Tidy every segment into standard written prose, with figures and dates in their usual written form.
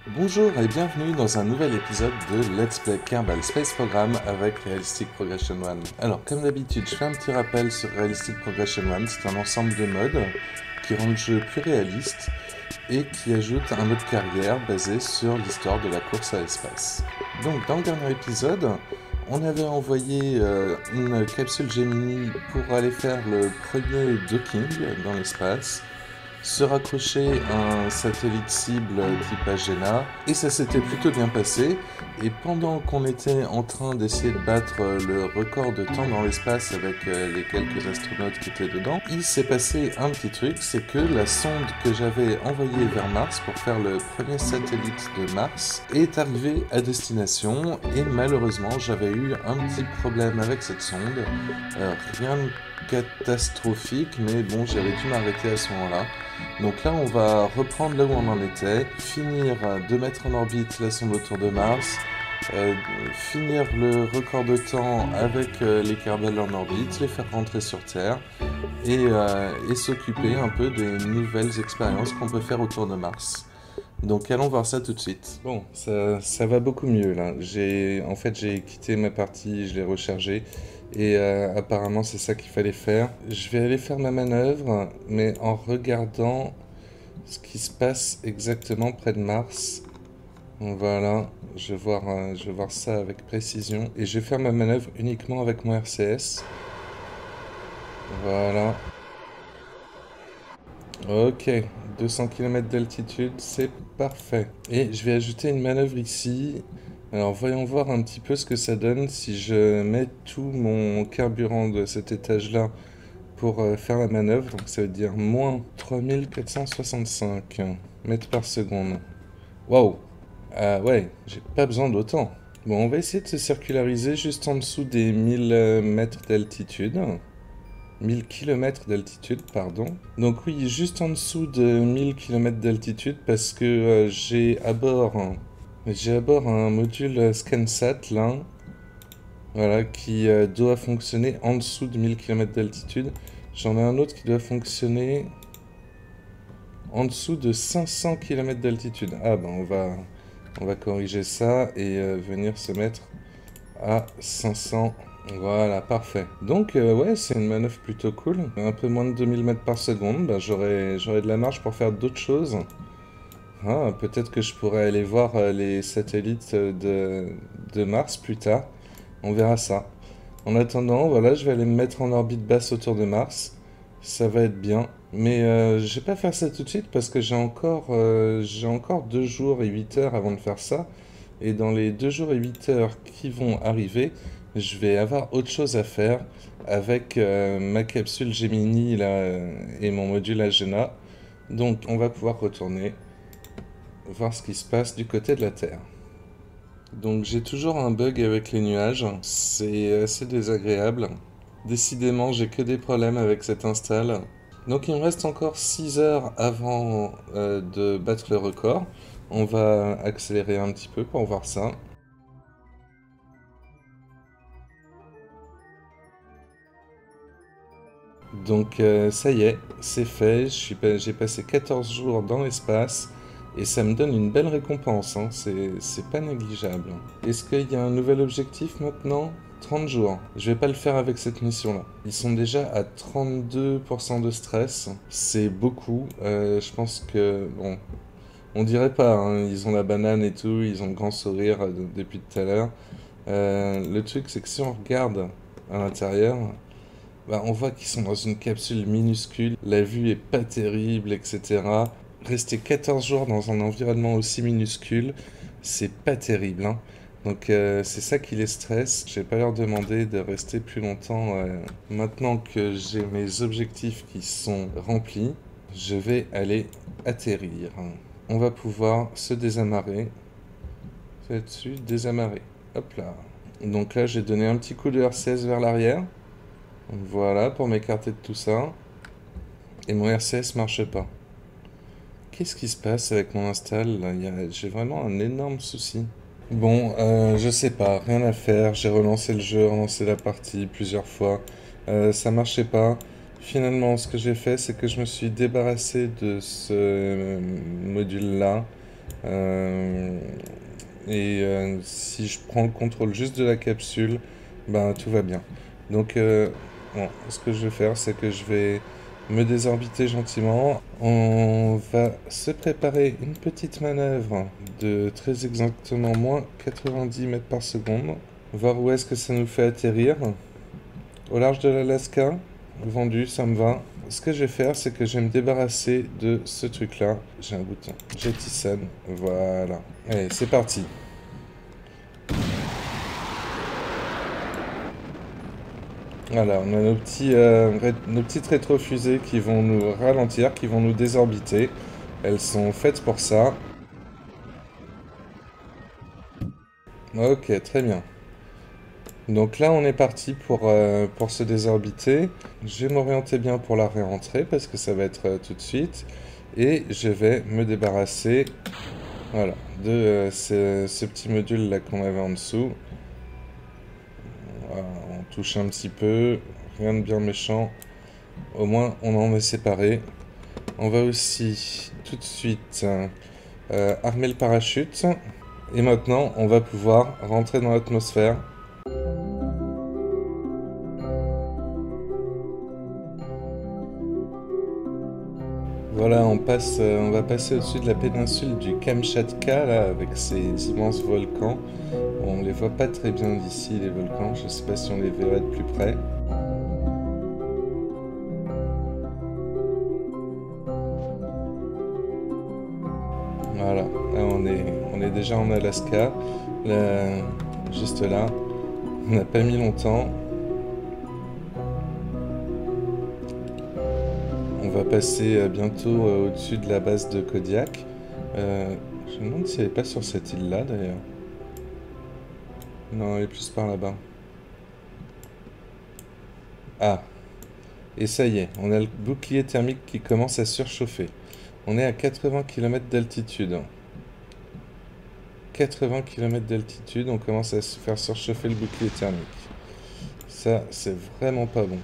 Bonjour et bienvenue dans un nouvel épisode de Let's Play Kerbal Space Program avec Realistic Progression 1. Alors comme d'habitude, je fais un petit rappel sur Realistic Progression 1, c'est un ensemble de modes qui rend le jeu plus réaliste et qui ajoute un mode carrière basé sur l'histoire de la course à l'espace. Donc dans le dernier épisode, on avait envoyé une capsule Gemini pour aller faire le premier docking dans l'espace, se raccrocher à un satellite cible type Agena, et ça s'était plutôt bien passé. Et pendant qu'on était en train d'essayer de battre le record de temps dans l'espace avec les quelques astronautes qui étaient dedans, il s'est passé un petit truc, c'est que la sonde que j'avais envoyée vers Mars pour faire le premier satellite de Mars est arrivée à destination, et malheureusement j'avais eu un petit problème avec cette sonde. Rien de catastrophique, mais bon, j'avais dû m'arrêter à ce moment-là. Donc là, on va reprendre là où on en était, finir de mettre en orbite la sonde autour de Mars, finir le record de temps avec les Kerbal en orbite, les faire rentrer sur Terre et s'occuper un peu des nouvelles expériences qu'on peut faire autour de Mars. Donc allons voir ça tout de suite. Bon, ça va beaucoup mieux là. En fait, j'ai quitté ma partie, je l'ai rechargée. Et apparemment, c'est ça qu'il fallait faire. Je vais aller faire ma manœuvre, mais en regardant ce qui se passe exactement près de Mars. Voilà, je vais voir ça avec précision. Et je vais faire ma manœuvre uniquement avec mon RCS. Voilà. Ok, 200 km d'altitude, c'est parfait. Et je vais ajouter une manœuvre ici. Alors voyons voir un petit peu ce que ça donne si je mets tout mon carburant de cet étage-là pour faire la manœuvre. Donc ça veut dire moins 3465 mètres par seconde. Waouh! Ah ouais, j'ai pas besoin d'autant. Bon, on va essayer de se circulariser juste en dessous des 1000 mètres d'altitude. 1000 km d'altitude, pardon. Donc oui, juste en dessous de 1000 km d'altitude parce que j'ai à bord un module ScanSat là, voilà, qui doit fonctionner en dessous de 1000 km d'altitude. J'en ai un autre qui doit fonctionner en dessous de 500 km d'altitude. Ah ben on va corriger ça et venir se mettre à 500. Voilà, parfait. Donc, ouais, c'est une manœuvre plutôt cool. Un peu moins de 2000 mètres par seconde, bah, j'aurai de la marge pour faire d'autres choses. Ah, peut-être que je pourrais aller voir les satellites de Mars plus tard. On verra ça. En attendant, voilà, je vais aller me mettre en orbite basse autour de Mars. Ça va être bien. Mais je vais pas faire ça tout de suite parce que j'ai encore 2 jours et 8 heures avant de faire ça. Et dans les 2 jours et 8 heures qui vont arriver, je vais avoir autre chose à faire avec ma capsule Gemini là, et mon module Agena. Donc on va pouvoir retourner voir ce qui se passe du côté de la Terre. Donc j'ai toujours un bug avec les nuages, c'est assez désagréable. Décidément, j'ai que des problèmes avec cette install. Donc il me reste encore 6 heures avant de battre le record. On va accélérer un petit peu pour voir ça. Donc ça y est, c'est fait. J'ai passé 14 jours dans l'espace et ça me donne une belle récompense, hein. C'est pas négligeable. Est-ce qu'il y a un nouvel objectif maintenant? 30 jours. Je vais pas le faire avec cette mission-là. Ils sont déjà à 32% de stress. C'est beaucoup. Je pense que, bon, on dirait pas, hein. Ils ont la banane et tout, ils ont le grand sourire depuis tout à l'heure. Le truc, c'est que si on regarde à l'intérieur, bah, on voit qu'ils sont dans une capsule minuscule, la vue est pas terrible, etc. Rester 14 jours dans un environnement aussi minuscule, c'est pas terrible, hein. Donc c'est ça qui les stresse. Je vais pas leur demander de rester plus longtemps. Maintenant que j'ai mes objectifs qui sont remplis, je vais aller atterrir. On va pouvoir se désamarrer. Là-dessus, désamarrer. Hop là. Donc là, j'ai donné un petit coup de R16 vers l'arrière. Voilà, pour m'écarter de tout ça. Et mon RCS marche pas. Qu'est-ce qui se passe avec mon install là? J'ai vraiment un énorme souci. Bon, je sais pas, rien à faire. J'ai relancé le jeu, relancé la partie plusieurs fois. Ça marchait pas. Finalement, ce que j'ai fait, c'est que je me suis débarrassé de ce module-là. Euh, si je prends le contrôle juste de la capsule, ben tout va bien. Donc, bon, ce que je vais faire, c'est que je vais me désorbiter gentiment. On va se préparer une petite manœuvre de très exactement moins 90 mètres par seconde. Voir où est-ce que ça nous fait atterrir. Au large de l'Alaska. Vendu, ça me va. Ce que je vais faire, c'est que je vais me débarrasser de ce truc-là. J'ai un bouton. Jettison. Voilà. Allez, c'est parti. Voilà, on a nos petites rétrofusées qui vont nous ralentir, qui vont nous désorbiter. Elles sont faites pour ça. Ok, très bien. Donc là, on est parti pour se désorbiter. Je vais m'orienter bien pour la réentrée parce que ça va être tout de suite. Et je vais me débarrasser, voilà, de ce petit module là qu'on avait en dessous. Voilà, on touche un petit peu, rien de bien méchant. Au moins, on en est séparés. On va aussi tout de suite armer le parachute. Et maintenant, on va pouvoir rentrer dans l'atmosphère. Voilà, on va passer au-dessus de la péninsule du Kamchatka, là, avec ces immenses volcans. On les voit pas très bien d'ici, les volcans. Je sais pas si on les verrait de plus près. Voilà, là, on est déjà en Alaska, là, juste là. On n'a pas mis longtemps. On va passer bientôt au-dessus de la base de Kodiak. Je me demande si elle n'est pas sur cette île-là, d'ailleurs. Non, elle est plus par là-bas. Ah, et ça y est, on a le bouclier thermique qui commence à surchauffer. On est à 80 km d'altitude. 80 km d'altitude, on commence à se faire surchauffer le bouclier thermique. Ça, c'est vraiment pas bon.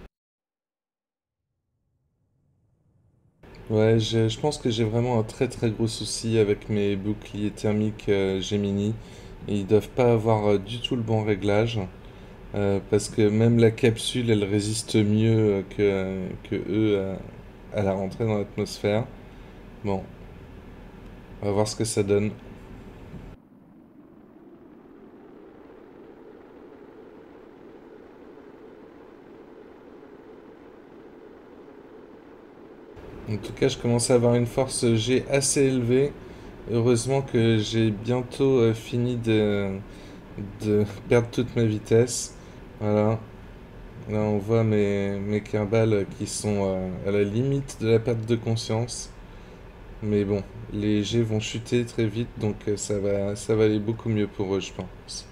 Ouais, je pense que j'ai vraiment un très très gros souci avec mes boucliers thermiques Gemini. Ils doivent pas avoir du tout le bon réglage. Parce que même la capsule, elle résiste mieux que eux à la rentrée dans l'atmosphère. Bon, on va voir ce que ça donne. En tout cas, je commence à avoir une force G assez élevée. Heureusement que j'ai bientôt fini de perdre toute ma vitesse. Voilà. Là, on voit mes Kerbal qui sont à la limite de la perte de conscience. Mais bon, les G vont chuter très vite, donc ça va aller beaucoup mieux pour eux, je pense.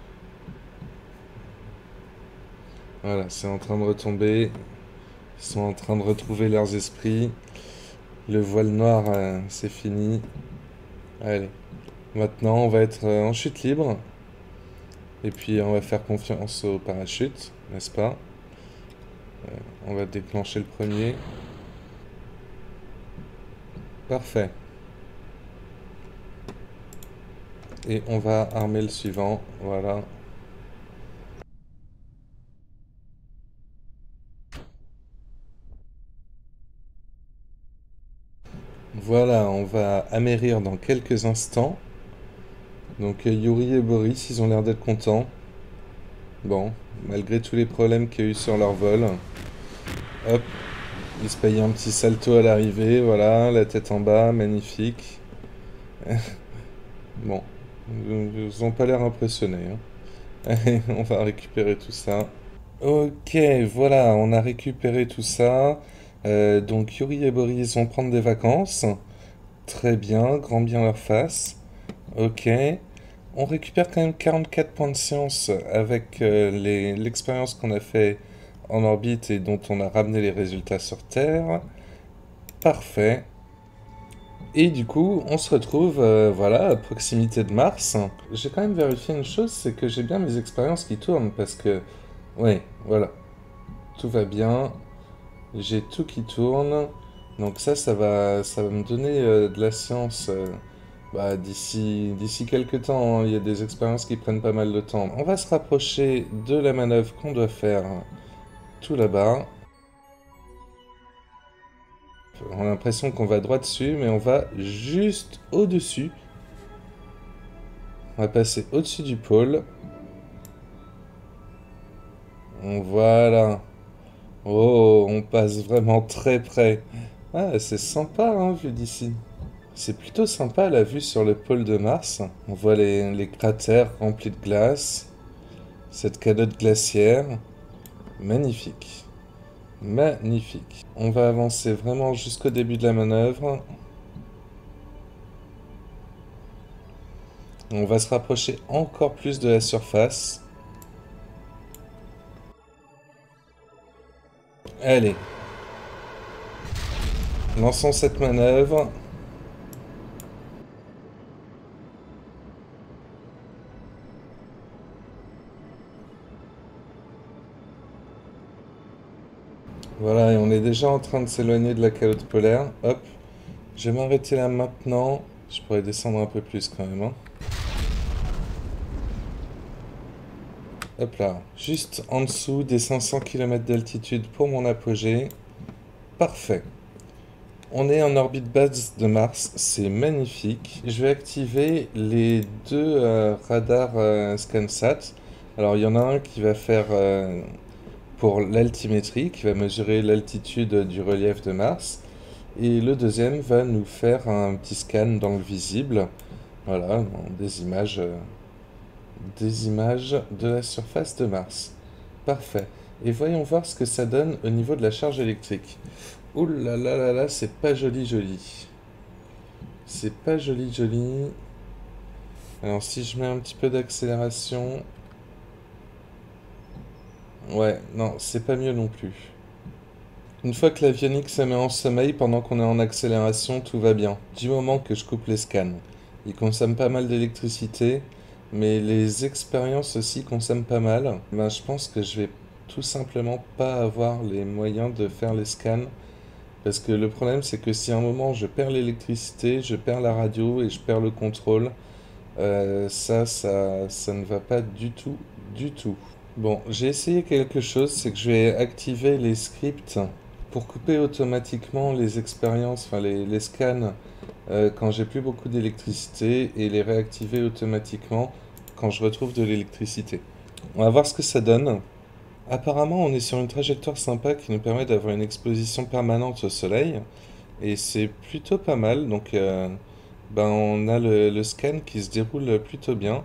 Voilà, c'est en train de retomber. Ils sont en train de retrouver leurs esprits. Le voile noir, c'est fini. Allez, maintenant on va être en chute libre. Et puis on va faire confiance au parachute, n'est-ce pas? On va déclencher le premier. Parfait. Et on va armer le suivant. Voilà. Voilà, on va amérir dans quelques instants. Donc Yuri et Boris, ils ont l'air d'être contents. Bon, malgré tous les problèmes qu'il y a eu sur leur vol. Hop, ils se payent un petit salto à l'arrivée, voilà, la tête en bas, magnifique. Bon, ils n'ont pas l'air impressionnés, hein. Allez, on va récupérer tout ça. Ok, voilà, on a récupéré tout ça. Donc Yuri et Boris vont prendre des vacances. Très bien, grand bien leur face. Ok. On récupère quand même 44 points de science avec l'expérience qu'on a fait en orbite et dont on a ramené les résultats sur Terre. Parfait. Et du coup, on se retrouve voilà, à proximité de Mars. J'ai quand même vérifié une chose, c'est que j'ai bien mes expériences qui tournent parce que, ouais, voilà, tout va bien. J'ai tout qui tourne. Donc ça va me donner de la science Bah, d'ici quelques temps, hein, il y a des expériences qui prennent pas mal de temps. On va se rapprocher de la manœuvre qu'on doit faire tout là-bas. On a l'impression qu'on va droit dessus, mais on va juste au-dessus. On va passer au-dessus du pôle. Voilà. Oh, on passe vraiment très près. Ah, c'est sympa, hein, vu d'ici. C'est plutôt sympa la vue sur le pôle de Mars. On voit les cratères remplis de glace. Cette calotte glaciaire. Magnifique. Magnifique. On va avancer vraiment jusqu'au début de la manœuvre. On va se rapprocher encore plus de la surface. Allez. Lançons cette manœuvre. Voilà, et on est déjà en train de s'éloigner de la calotte polaire. Hop. Je vais m'arrêter là maintenant. Je pourrais descendre un peu plus quand même, hein. Hop là. Juste en dessous des 500 km d'altitude pour mon apogée. Parfait. On est en orbite basse de Mars, c'est magnifique. Je vais activer les deux radars ScanSat. Alors il y en a un qui va faire pour l'altimétrie, qui va mesurer l'altitude du relief de Mars. Et le deuxième va nous faire un petit scan dans le visible. Voilà, des images de la surface de Mars. Parfait. Et voyons voir ce que ça donne au niveau de la charge électrique. Ouh là là là là, c'est pas joli joli. C'est pas joli joli. Alors si je mets un petit peu d'accélération... Ouais, non, c'est pas mieux non plus. Une fois que l'avionique se met en sommeil pendant qu'on est en accélération, tout va bien. Du moment que je coupe les scans. Ils consomment pas mal d'électricité, mais les expériences aussi consomment pas mal. Ben, je pense que je vais tout simplement pas avoir les moyens de faire les scans. Parce que le problème, c'est que si à un moment je perds l'électricité, je perds la radio et je perds le contrôle, ça ne va pas du tout, du tout. Bon, j'ai essayé quelque chose, c'est que je vais activer les scripts pour couper automatiquement les expériences, enfin les scans quand j'ai plus beaucoup d'électricité et les réactiver automatiquement quand je retrouve de l'électricité. On va voir ce que ça donne. Apparemment, on est sur une trajectoire sympa qui nous permet d'avoir une exposition permanente au soleil. Et c'est plutôt pas mal. Donc, ben, on a le scan qui se déroule plutôt bien.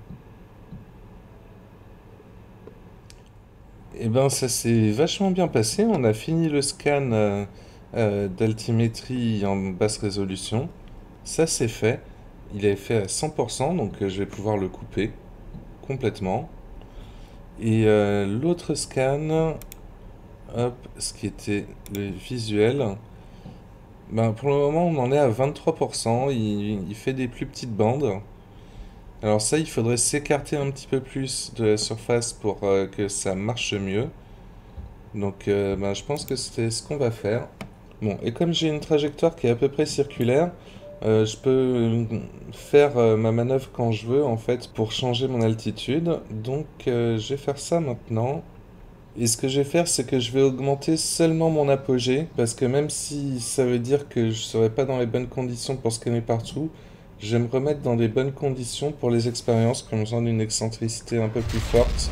Et ben, ça s'est vachement bien passé. On a fini le scan d'altimétrie en basse résolution. Ça, c'est fait. Il est fait à 100%, donc je vais pouvoir le couper complètement. Et l'autre scan, hop, ce qui était le visuel, ben pour le moment on en est à 23%, il fait des plus petites bandes. Alors ça, il faudrait s'écarter un petit peu plus de la surface pour que ça marche mieux. Donc ben, je pense que c'est ce qu'on va faire. Bon, et comme j'ai une trajectoire qui est à peu près circulaire, je peux faire ma manœuvre quand je veux en fait pour changer mon altitude. Donc je vais faire ça maintenant. Et ce que je vais faire, c'est que je vais augmenter seulement mon apogée, parce que même si ça veut dire que je ne serai pas dans les bonnes conditions pour scanner partout, je vais me remettre dans les bonnes conditions pour les expériences, comme besoin d'une excentricité un peu plus forte.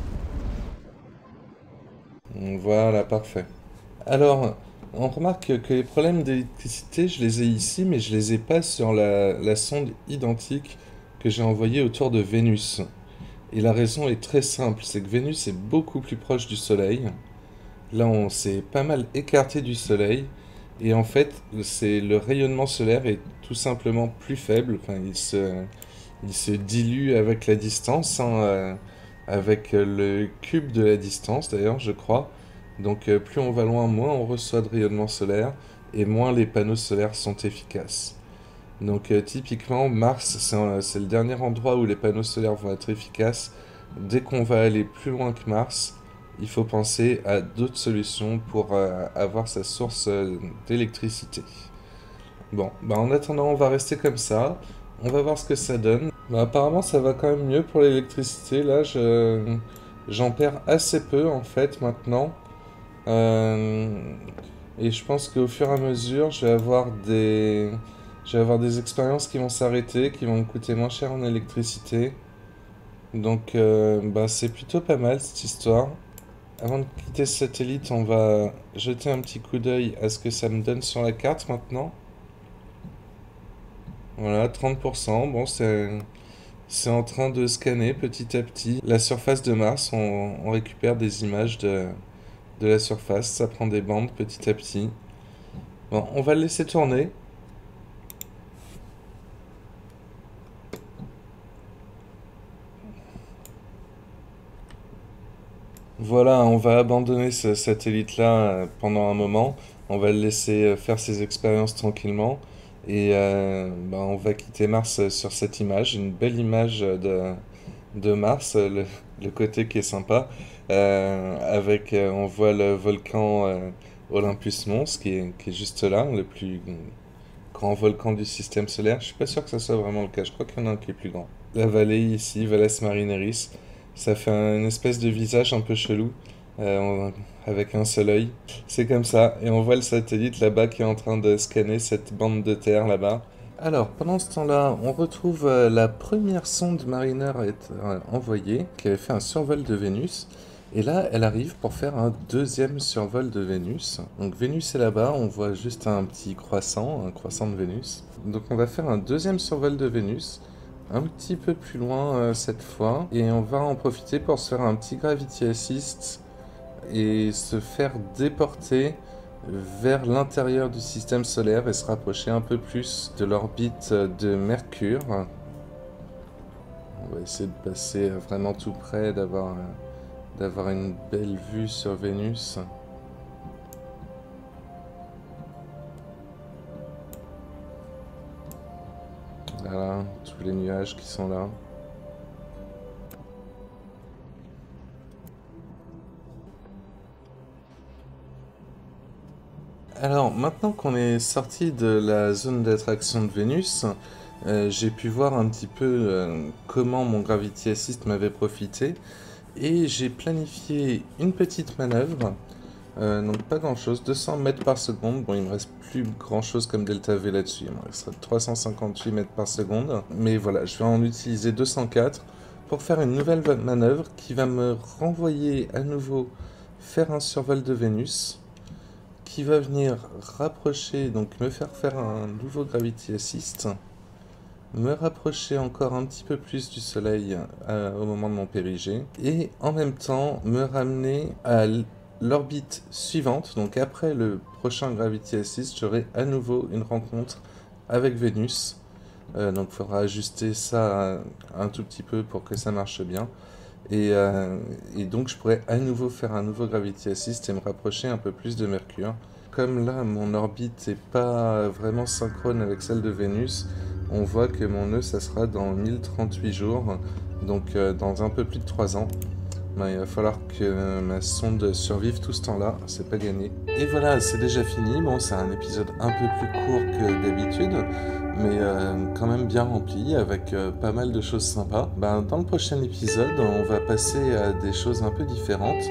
Voilà, parfait. Alors, on remarque que les problèmes d'électricité, je les ai ici, mais je les ai pas sur la sonde identique que j'ai envoyée autour de Vénus. Et la raison est très simple, c'est que Vénus est beaucoup plus proche du Soleil. Là, on s'est pas mal écarté du Soleil. Et en fait, le rayonnement solaire est tout simplement plus faible. Enfin, il se dilue avec la distance, hein, avec le cube de la distance d'ailleurs, je crois. Donc, plus on va loin, moins on reçoit de rayonnement solaire et moins les panneaux solaires sont efficaces. Donc, typiquement, Mars, c'est le dernier endroit où les panneaux solaires vont être efficaces. Dès qu'on va aller plus loin que Mars, il faut penser à d'autres solutions pour avoir sa source d'électricité. Bon, bah en attendant, on va rester comme ça. On va voir ce que ça donne. Bah, apparemment, ça va quand même mieux pour l'électricité. Là, j'en perds assez peu en fait maintenant. Euh, et je pense qu'au fur et à mesure, je vais avoir des expériences qui vont s'arrêter, qui vont me coûter moins cher en électricité. Donc, bah, c'est plutôt pas mal cette histoire. Avant de quitter ce satellite, on va jeter un petit coup d'œil à ce que ça me donne sur la carte maintenant. Voilà, 30%. Bon, c'est en train de scanner petit à petit la surface de Mars. On récupère des images de la surface. Ça prend des bandes petit à petit. Bon, on va le laisser tourner. Voilà, on va abandonner ce satellite-là pendant un moment. On va le laisser faire ses expériences tranquillement. Et bah, on va quitter Mars sur cette image, une belle image de Mars, le côté qui est sympa. On voit le volcan Olympus Mons qui est juste là, le plus grand volcan du système solaire. Je suis pas sûr que ça soit vraiment le cas, je crois qu'il y en a un qui est plus grand. La vallée ici, Valles Marineris, ça fait une espèce de visage un peu chelou, avec un seul œil. C'est comme ça, et on voit le satellite là-bas qui est en train de scanner cette bande de terre là-bas. Alors, pendant ce temps-là, on retrouve la première sonde Mariner à être envoyée, qui avait fait un survol de Vénus. Et là, elle arrive pour faire un deuxième survol de Vénus. Donc Vénus est là-bas, on voit juste un petit croissant, un croissant de Vénus. Donc on va faire un deuxième survol de Vénus, un petit peu plus loin cette fois. Et on va en profiter pour se faire un petit Gravity Assist et se faire déporter vers l'intérieur du système solaire et se rapprocher un peu plus de l'orbite de Mercure. On va essayer de passer vraiment tout près, d'avoir une belle vue sur Vénus. Voilà, tous les nuages qui sont là. Alors, maintenant qu'on est sorti de la zone d'attraction de Vénus, j'ai pu voir un petit peu comment mon Gravity Assist m'avait profité. Et j'ai planifié une petite manœuvre, donc pas grand chose, 200 mètres par seconde. Bon, il me reste plus grand chose comme delta V là-dessus, il me restera 358 mètres par seconde. Mais voilà, je vais en utiliser 204 pour faire une nouvelle manœuvre qui va me renvoyer à nouveau faire un survol de Vénus, qui va venir rapprocher, donc me faire faire un nouveau Gravity Assist, me rapprocher encore un petit peu plus du Soleil au moment de mon périgée, et en même temps me ramener à l'orbite suivante. Donc après le prochain Gravity Assist, j'aurai à nouveau une rencontre avec Vénus. Donc il faudra ajuster ça un tout petit peu pour que ça marche bien. Et donc je pourrais à nouveau faire un nouveau Gravity Assist et me rapprocher un peu plus de Mercure. Comme là mon orbite n'est pas vraiment synchrone avec celle de Vénus, on voit que mon nœud ça sera dans 1038 jours, donc dans un peu plus de 3 ans. Ben, il va falloir que ma sonde survive tout ce temps-là, c'est pas gagné. Et voilà, c'est déjà fini. Bon, c'est un épisode un peu plus court que d'habitude, mais quand même bien rempli, avec pas mal de choses sympas. Ben, dans le prochain épisode, on va passer à des choses un peu différentes,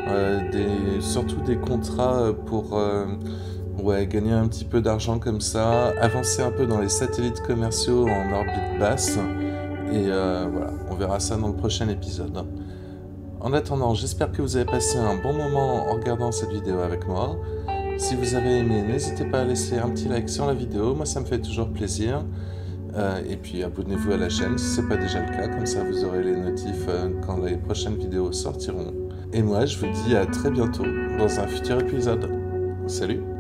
surtout des contrats pour ouais, gagner un petit peu d'argent comme ça, avancer un peu dans les satellites commerciaux en orbite basse, et voilà, on verra ça dans le prochain épisode. En attendant, j'espère que vous avez passé un bon moment en regardant cette vidéo avec moi. Si vous avez aimé, n'hésitez pas à laisser un petit like sur la vidéo, moi ça me fait toujours plaisir. Et puis abonnez-vous à la chaîne si ce n'est pas déjà le cas, comme ça vous aurez les notifs quand les prochaines vidéos sortiront. Et moi je vous dis à très bientôt dans un futur épisode. Salut!